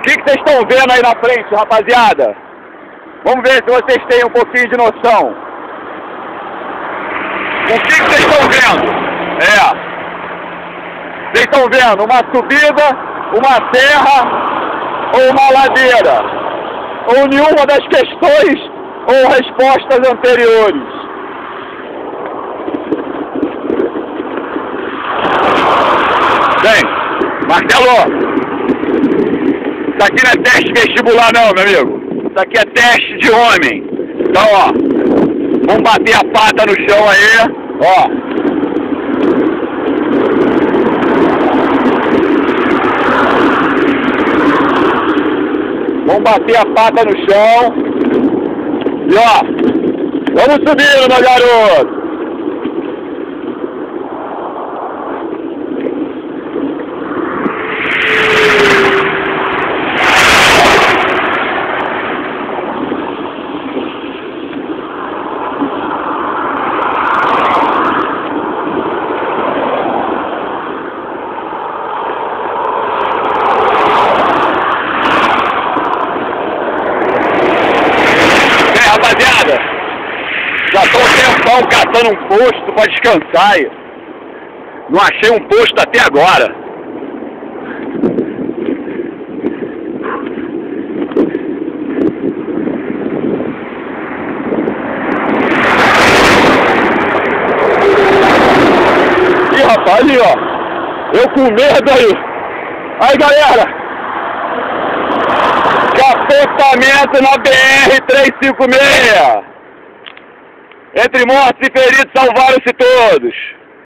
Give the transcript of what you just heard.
que vocês estão vendo aí na frente, rapaziada? Vamos ver se vocês têm um pouquinho de noção. O que vocês estão vendo? Vocês estão vendo uma subida, uma serra ou uma ladeira? Ou nenhuma das questões ou respostas anteriores? Bem, Marcelo, isso aqui não é teste vestibular não, meu amigo. Isso aqui é teste de homem. Então, ó, vamos bater a pata no chão aí, ó. Vamos bater a pata no chão. E ó, vamos subindo, meu garoto. Rapaziada, já tô um tempão catando um posto pra descansar aí. Não achei um posto até agora. Ih, rapaz, ali ó, eu com medo aí. Aí galera, capotamento na BR-356. Entre mortos e feridos salvaram-se todos.